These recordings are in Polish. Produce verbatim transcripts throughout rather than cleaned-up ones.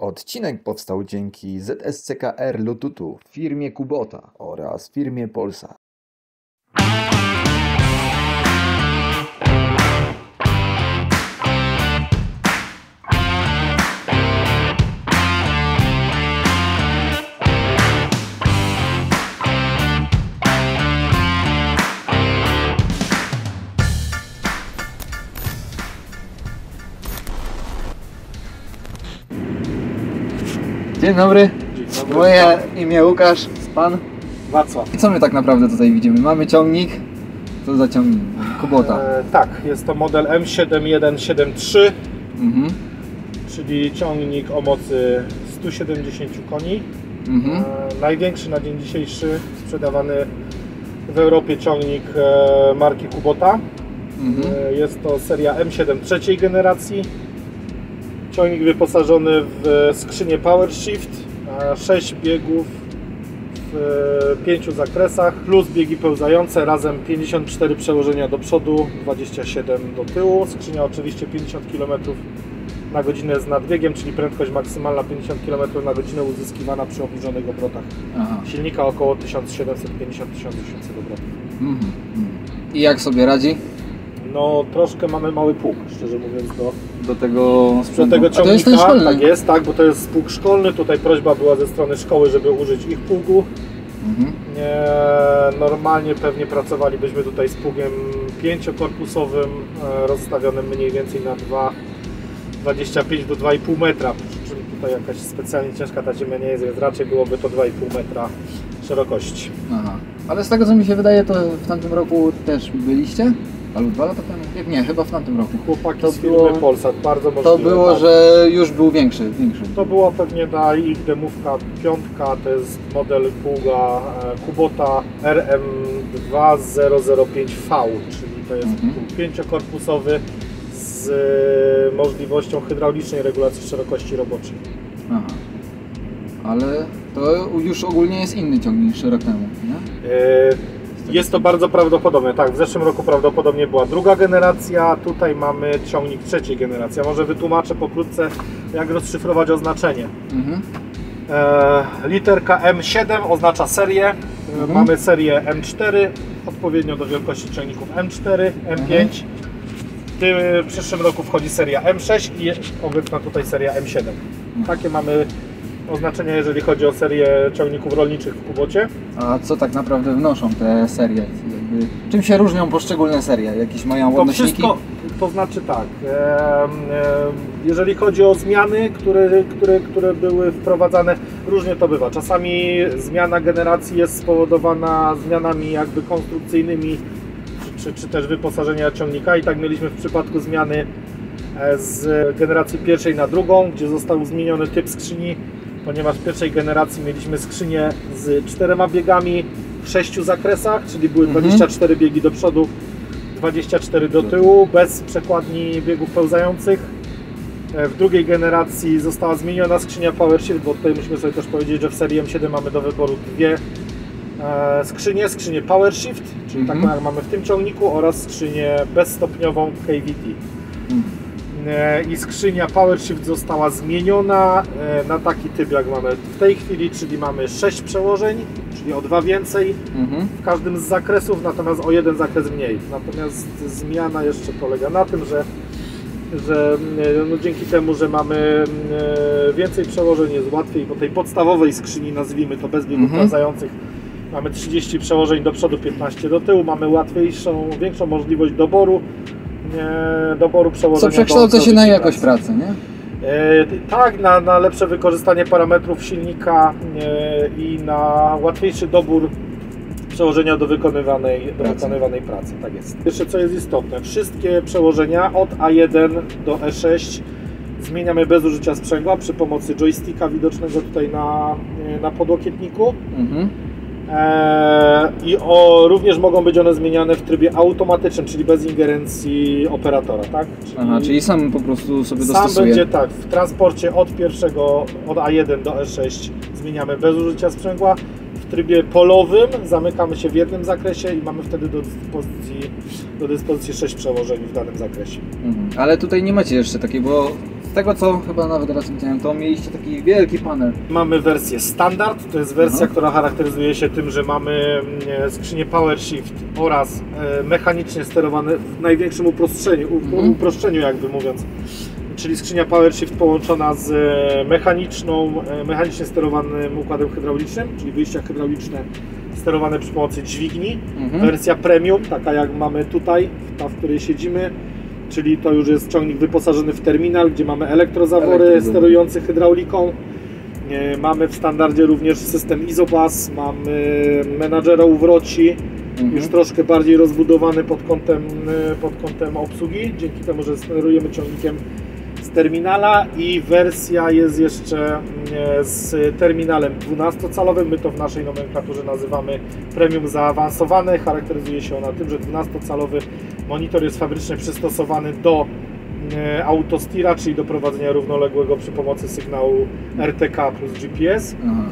Odcinek powstał dzięki Z S C K R Lututu, firmie Kubota oraz firmie Polsat. Dzień dobry. Dzień dobry. Moje imię Łukasz, pan? Wacław. I co my tak naprawdę tutaj widzimy? Mamy ciągnik. Co za ciągnik? Kubota. E, tak, jest to model M siedem jeden siedem trzy, Mhm. czyli ciągnik o mocy stu siedemdziesięciu koni. Mhm. E, największy na dzień dzisiejszy sprzedawany w Europie ciągnik e, marki Kubota. Mhm. E, jest to seria M siedem trzeciej generacji. Ciągnik wyposażony w skrzynię PowerShift, sześć biegów w pięciu zakresach, plus biegi pełzające, razem pięćdziesiąt cztery przełożenia do przodu, dwadzieścia siedem do tyłu. Skrzynia oczywiście pięćdziesiąt kilometrów na godzinę z nadbiegiem, czyli prędkość maksymalna pięćdziesiąt kilometrów na godzinę uzyskiwana przy obniżonych obrotach. Aha. Silnika około tysiąc siedemset pięćdziesiąt do tysiąc osiemset obrotów. Mhm. I jak sobie radzi? No troszkę mamy mały pług, szczerze mówiąc, do Do tego Do sprzętu. tego A to jest ciągnika, ten szkolny? tak jest, tak, bo to jest pług szkolny. Tutaj prośba była ze strony szkoły, żeby użyć ich pługu. Mhm. Nie, normalnie pewnie pracowalibyśmy tutaj z pługiem pięciokorpusowym, e, rozstawionym mniej więcej na dwa, dwadzieścia pięć do dwa i pół metra. Przy czym tutaj jakaś specjalnie ciężka ta ziemia nie jest, więc raczej byłoby to dwa i pół metra szerokości. Aha. Ale z tego co mi się wydaje, to w tamtym roku też byliście? Albo dwa lata temu? Nie, nie, chyba w tamtym roku. Chłopaki To z firmy było- Polsat, bardzo możliwe. To było, tak. że już był większy, większy. To była pewnie ta ich demówka piątka, to jest model pługa e, Kubota R M dwa zero zero pięć V, czyli to jest Mhm. pług pięciokorpusowy z e, możliwością hydraulicznej regulacji szerokości roboczej. Aha. Ale to już ogólnie jest inny ciągnik niż rok temu, nie? E, Jest to bardzo prawdopodobne, tak, w zeszłym roku prawdopodobnie była druga generacja, tutaj mamy ciągnik trzeciej generacji. Ja może wytłumaczę pokrótce, jak rozszyfrować oznaczenie. Mhm. E, literka M siedem oznacza serię, e, Mhm. mamy serię M cztery, odpowiednio do wielkości ciągników M cztery, M pięć. W, tym, w przyszłym roku wchodzi seria M sześć i obecna tutaj seria M siedem. Takie mamy oznaczenia, jeżeli chodzi o serię ciągników rolniczych w Kubocie. A co tak naprawdę wnoszą te serie? Jakby, czym się różnią poszczególne serie? Jakieś mają To odnośniki? wszystko, to znaczy tak, e, e, jeżeli chodzi o zmiany, które, które, które były wprowadzane, różnie to bywa. Czasami zmiana generacji jest spowodowana zmianami jakby konstrukcyjnymi, czy, czy, czy też wyposażenia ciągnika, i tak mieliśmy w przypadku zmiany e, z generacji pierwszej na drugą, gdzie został zmieniony typ skrzyni, ponieważ w pierwszej generacji mieliśmy skrzynię z czterema biegami w sześciu zakresach, czyli były Mhm. dwadzieścia cztery biegi do przodu, dwadzieścia cztery do tyłu, bez przekładni biegów pełzających. W drugiej generacji została zmieniona skrzynia PowerShift, bo tutaj musimy sobie też powiedzieć, że w serii M siedem mamy do wyboru dwie e, skrzynie, skrzynię PowerShift, czyli Mhm. taką jak mamy w tym ciągniku, oraz skrzynię bezstopniową K V T. Mhm. E, I skrzynia PowerShift została zmieniona e, na taki typ, jak mamy w tej chwili, czyli mamy sześć przełożeń, czyli o dwa więcej Mhm. w każdym z zakresów, natomiast o jeden zakres mniej. Natomiast zmiana jeszcze polega na tym, że, że no dzięki temu, że mamy e, więcej przełożeń, jest łatwiej, bo tej podstawowej skrzyni, nazwijmy to bez biegów Mhm. pełzających, mamy trzydzieści przełożeń do przodu, piętnaście do tyłu, mamy łatwiejszą, większą możliwość doboru, e, doboru przełożenia. Co przekształca do się na pracy. jakość pracy, nie? E, tak, na, na lepsze wykorzystanie parametrów silnika e, i na łatwiejszy dobór przełożenia do wykonywanej, do Pracy. wykonywanej pracy. Tak jest. Jeszcze co jest istotne, wszystkie przełożenia od A jeden do E sześć zmieniamy bez użycia sprzęgła przy pomocy joysticka widocznego tutaj na, na podłokietniku. Mhm. Eee, I o, również mogą być one zmieniane w trybie automatycznym, czyli bez ingerencji operatora, tak? Czyli Aha, czyli sam po prostu sobie sam dostosuje. będzie tak, w transporcie od pierwszego, od A jeden do E sześć zmieniamy bez użycia sprzęgła. W trybie polowym zamykamy się w jednym zakresie i mamy wtedy do dyspozycji, do dyspozycji sześć przełożeń w danym zakresie. Mhm. Ale tutaj nie macie jeszcze takiego, Z tego co chyba nawet raz widziałem, to mieliście taki wielki panel. Mamy wersję standard, to jest wersja, Aha. która charakteryzuje się tym, że mamy e, skrzynię PowerShift oraz e, mechanicznie sterowane w największym uproszczeniu, u, Mhm. uproszczeniu jakby mówiąc. Czyli skrzynia PowerShift połączona z e, mechaniczną, e, mechanicznie sterowanym układem hydraulicznym, czyli wyjścia hydrauliczne sterowane przy pomocy dźwigni. Mhm. Wersja premium, taka jak mamy tutaj, ta w której siedzimy, czyli to już jest ciągnik wyposażony w terminal, gdzie mamy elektrozawory Elektrozawory. sterujące hydrauliką. E, Mamy w standardzie również system Isobus, mamy menadżera uwroci, Mhm. już troszkę bardziej rozbudowany pod kątem, e, pod kątem obsługi, dzięki temu, że sterujemy ciągnikiem z terminala, i wersja jest jeszcze e, z terminalem dwunastocalowym. My to w naszej nomenklaturze nazywamy premium zaawansowane. Charakteryzuje się ona tym, że dwunastocalowy monitor jest fabrycznie przystosowany do e, autostira, czyli do prowadzenia równoległego przy pomocy sygnału R T K plus G P S. Aha.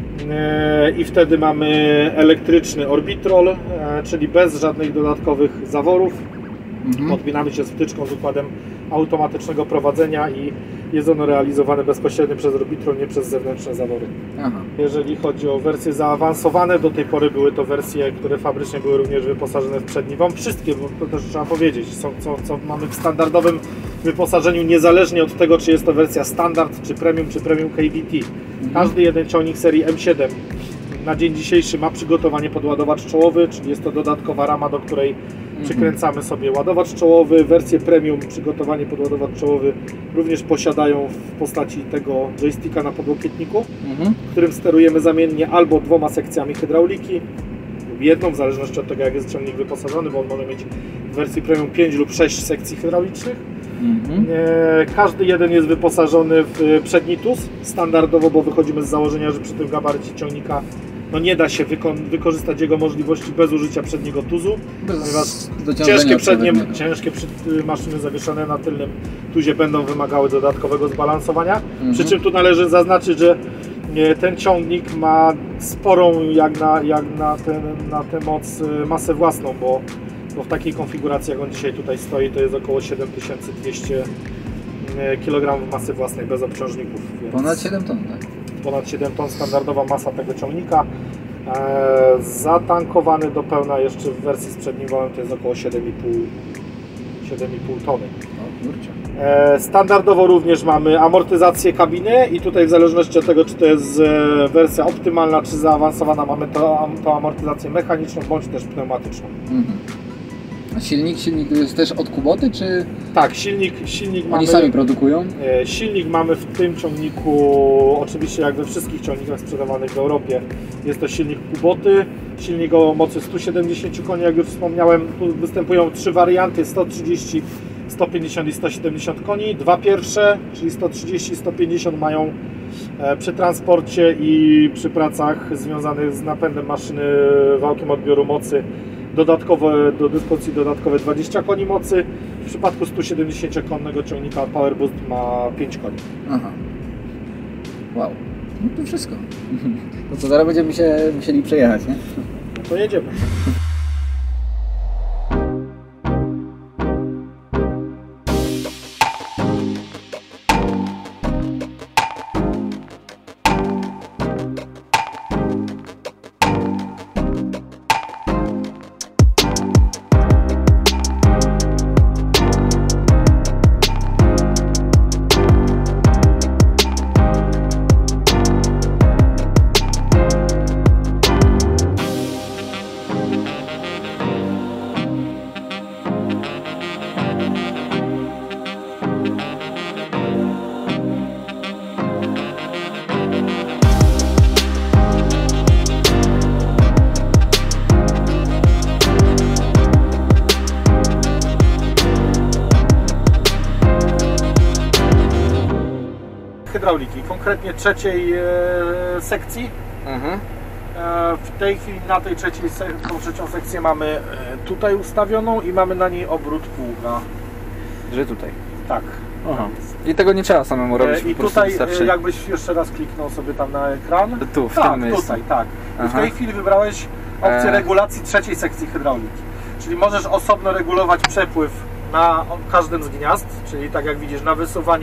E, I wtedy mamy elektryczny orbitrol, e, czyli bez żadnych dodatkowych zaworów. Mhm. Podpinamy się z wtyczką z układem automatycznego prowadzenia i jest ono realizowane bezpośrednio przez orbitrol, nie przez zewnętrzne zawory. Aha. Jeżeli chodzi o wersje zaawansowane, do tej pory były to wersje, które fabrycznie były również wyposażone w przedni W A M. Wszystkie, bo to też trzeba powiedzieć, są, co, co mamy w standardowym wyposażeniu, niezależnie od tego, czy jest to wersja standard, czy premium, czy premium K V T. Każdy jeden ciągnik serii M siedem na dzień dzisiejszy ma przygotowanie pod ładowacz czołowy, czyli jest to dodatkowa rama, do której przykręcamy sobie ładowacz czołowy. Wersje premium, przygotowanie pod ładowacz czołowy również posiadają w postaci tego joysticka na podłokietniku, Mhm. którym sterujemy zamiennie albo dwoma sekcjami hydrauliki lub jedną, w zależności od tego, jak jest ciągnik wyposażony, bo on może mieć w wersji premium pięć lub sześć sekcji hydraulicznych. Mhm. E, Każdy jeden jest wyposażony w przedni tuz standardowo, bo wychodzimy z założenia, że przy tym gabarycie ciągnika no nie da się wyko wykorzystać jego możliwości bez użycia przedniego tuzu, ponieważ Bez dociążenia ciężkie, przednie, przewodniego. ciężkie przy, maszyny zawieszone na tylnym tuzie będą wymagały dodatkowego zbalansowania. Mhm. Przy czym tu należy zaznaczyć, że e, ten ciągnik ma sporą jak na, jak na, ten, na tę moc e, masę własną, bo, bo w takiej konfiguracji, jak on dzisiaj tutaj stoi, to jest około siedem tysięcy dwieście kilogramów masy własnej bez obciążników. Więc Ponad siedem ton, tak? ponad siedem ton standardowa masa tego ciągnika. E, zatankowany do pełna jeszcze w wersji z przednim wałem to jest około siedem i pół tony. O kurczę. E, standardowo również mamy amortyzację kabiny i tutaj w zależności od tego, czy to jest e, wersja optymalna, czy zaawansowana, mamy to, to amortyzację mechaniczną bądź też pneumatyczną. Mhm. A silnik? Silnik jest też od Kuboty, czy Tak, silnik, silnik oni mamy... sami produkują? E, Silnik mamy w tym ciągniku, oczywiście jak we wszystkich ciągnikach sprzedawanych w Europie, jest to silnik Kuboty, silnik o mocy stu siedemdziesięciu koni, jak już wspomniałem. Tu występują trzy warianty, sto trzydzieści, sto pięćdziesiąt i sto siedemdziesiąt koni. Dwa pierwsze, czyli sto trzydzieści i sto pięćdziesiąt, mają e, przy transporcie i przy pracach związanych z napędem maszyny wałkiem odbioru mocy dodatkowe, do dyspozycji dodatkowe dwadzieścia koni mocy. W przypadku stu siedemdziesięciokonnego ciągnika Power Boost ma pięć koni. Aha. Wow. No to wszystko. No to zaraz będziemy się musieli przejechać, nie? No to jedziemy. Hydrauliki, konkretnie trzeciej e, sekcji. Mhm. E, w tej chwili na tej trzeciej se tą trzecią sekcję mamy e, tutaj ustawioną i mamy na niej obrót pługa. Że tutaj. Tak. Aha. I tego nie trzeba samemu robić, E, I po prostu tutaj wystarczy. e, jakbyś jeszcze raz kliknął sobie tam na ekran. Tu, w tak, tym miejscu. tutaj, tak. I w Aha. tej chwili wybrałeś opcję E. regulacji trzeciej sekcji hydrauliki. Czyli możesz osobno regulować przepływ na każdym z gniazd, czyli tak jak widzisz na wysuwaniu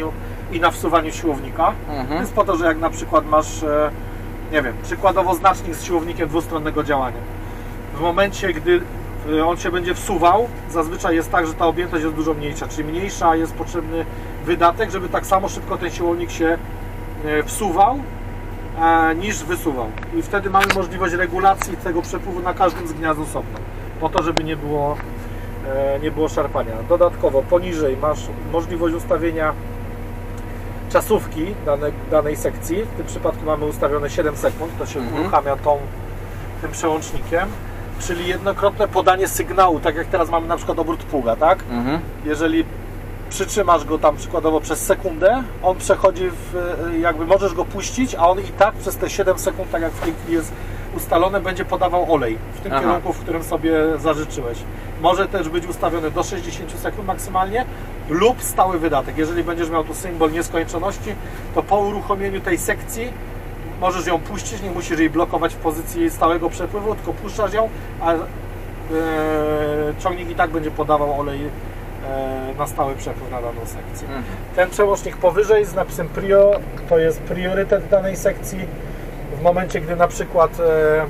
i na wsuwaniu siłownika. Mhm. Jest po to, że jak na przykład masz, e, nie wiem, przykładowo znacznik z siłownikiem dwustronnego działania. W momencie, gdy e, on się będzie wsuwał, zazwyczaj jest tak, że ta objętość jest dużo mniejsza, czyli mniejsza jest potrzebny wydatek, żeby tak samo szybko ten siłownik się e, wsuwał, e, niż wysuwał. I wtedy mamy możliwość regulacji tego przepływu na każdym z gniazd osobno, po to, żeby nie było, e, nie było szarpania. Dodatkowo poniżej masz możliwość ustawienia czasówki dane, danej sekcji. W tym przypadku mamy ustawione siedem sekund, to się Mhm. uruchamia tą, tym przełącznikiem, czyli jednokrotne podanie sygnału, tak jak teraz mamy na przykład obrót pługa, tak? Mhm. Jeżeli przytrzymasz go tam przykładowo przez sekundę, on przechodzi w, jakby możesz go puścić, a on i tak przez te siedem sekund, tak jak w tej chwili jest ustalone, będzie podawał olej w tym Aha. kierunku, w którym sobie zażyczyłeś. Może też być ustawiony do sześćdziesięciu sekund maksymalnie lub stały wydatek. Jeżeli będziesz miał tu symbol nieskończoności, to po uruchomieniu tej sekcji możesz ją puścić, nie musisz jej blokować w pozycji stałego przepływu, tylko puszczasz ją, a e, ciągnik i tak będzie podawał olej e, na stały przepływ na daną sekcję. Mhm. Ten przełącznik powyżej z napisem Prio to jest priorytet danej sekcji. W momencie, gdy na przykład e, e,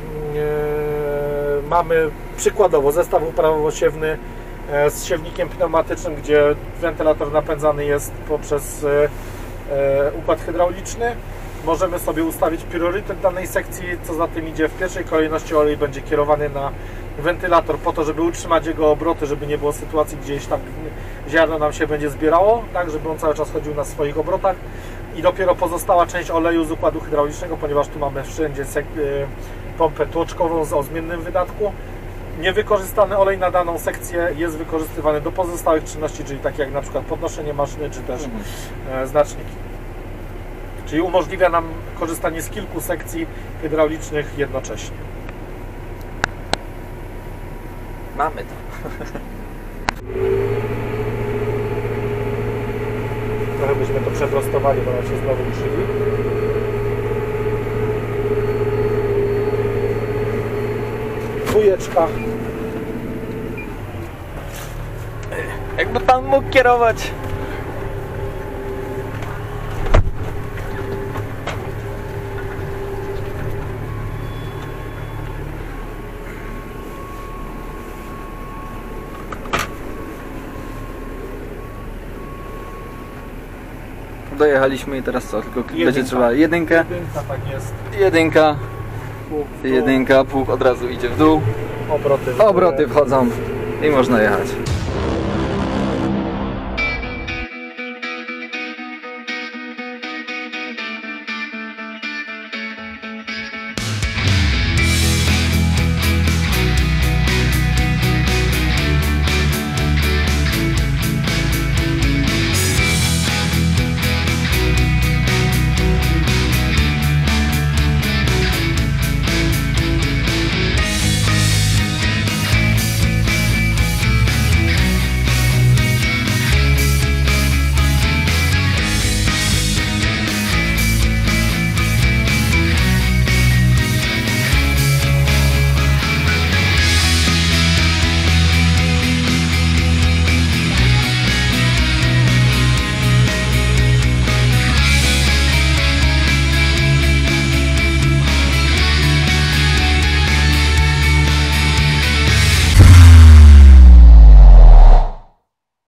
mamy przykładowo zestaw uprawowo-siewny e, z siewnikiem pneumatycznym, gdzie wentylator napędzany jest poprzez e, e, układ hydrauliczny, możemy sobie ustawić priorytet danej sekcji, co za tym idzie. W pierwszej kolejności olej będzie kierowany na wentylator po to, żeby utrzymać jego obroty, żeby nie było sytuacji, gdzieś tam ziarno nam się będzie zbierało, tak, żeby on cały czas chodził na swoich obrotach. I dopiero pozostała część oleju z układu hydraulicznego, ponieważ tu mamy wszędzie pompę tłoczkową o zmiennym wydatku. Niewykorzystany olej na daną sekcję jest wykorzystywany do pozostałych czynności, czyli takie jak na przykład podnoszenie maszyny, czy też mhm. znaczniki. Czyli umożliwia nam korzystanie z kilku sekcji hydraulicznych jednocześnie. Mamy to. Trochę byśmy to przeprostowali, bo nam się znowu uszyli. Dwójeczka. Jakby pan mógł kierować. Dojechaliśmy i teraz co? Tylko Jedynka. będzie trzeba jedynkę. Jedynka, tak jest. Jedynka. Pług w dół, Jedynka, pług od razu idzie w dół. Obroty w Obroty wchodzą i można jechać.